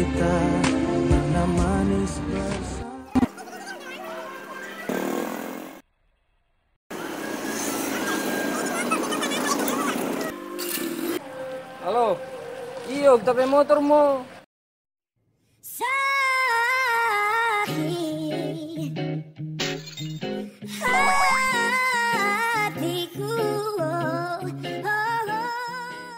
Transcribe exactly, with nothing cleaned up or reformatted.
kita pernah manis bersama. Halo, iyo kita pakai motor mo. Sakit